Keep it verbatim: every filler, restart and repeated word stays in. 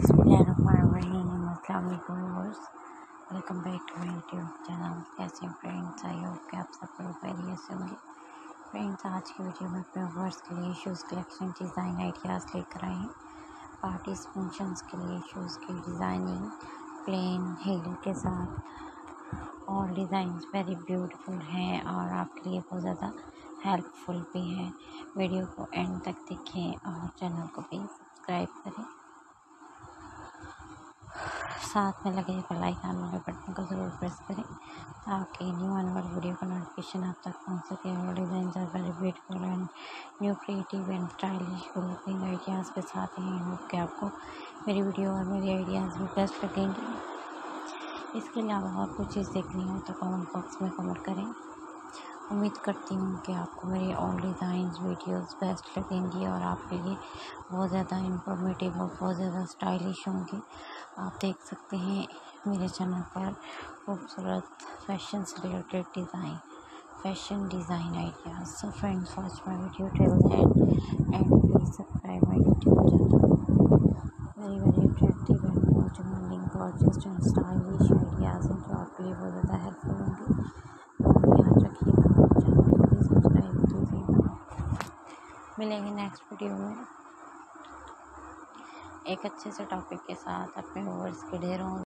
अस्सलाम वालेकुम viewers, welcome back to my YouTube channel. कैसे हैं फ्रेंड्स? आई होप कि आप सब लोग खैरियत से होंगे। फ्रेंड्स, आज की वीडियो में अपने व्यूअर्स के लिए शूज़ कलेक्शन डिज़ाइन आइडियाज़ लेकर आए हैं। पार्टीज फंक्शंस के लिए शूज़ की डिज़ाइनिंग प्लेन हील के साथ और डिज़ाइंस वेरी ब्यूटीफुल हैं और आपके लिए बहुत ज़्यादा हेल्पफुल भी हैं। वीडियो को एंड तक देखें और चैनल को भी सब्सक्राइब करें। साथ में लगे बेल आइकन वाले बटन को ज़रूर प्रेस करें ताकि न्यू आने वाली वीडियो का नोटिफिकेशन आप तक पहुंच सके। और design are very beautiful and new creative and stylish looking ideas के साथ हैं। होप कि आपको मेरी वीडियो और मेरी आइडियाज़ भी बेस्ट लगेंगी। इसके अलावा और कुछ चीज़ देखनी हो तो कमेंट बॉक्स में कमेंट करें। उम्मीद करती हूँ कि आपको मेरी ऑल डिज़ाइंस वीडियोस बेस्ट लगेंगी और आपके लिए बहुत ज़्यादा इंफॉर्मेटिव और बहुत ज़्यादा स्टाइलिश होंगी। आप देख सकते हैं मेरे चैनल पर खूबसूरत फैशन से related design fashion design ideas. So friends, watch my video till end end please subscribe my YouTube channel. Very very attractive and more demanding gorgeous and stylish ideas हैं जो आपके लिए बहुत ज़्यादा हेल्पफुल होंगे। याद रखिएगा, चैनल को भी सब्सक्राइब कीजिएगा। मिलेंगे नेक्स्ट वीडियो में एक अच्छे से टॉपिक के साथ। अपने व्यूअर्स के ढेरों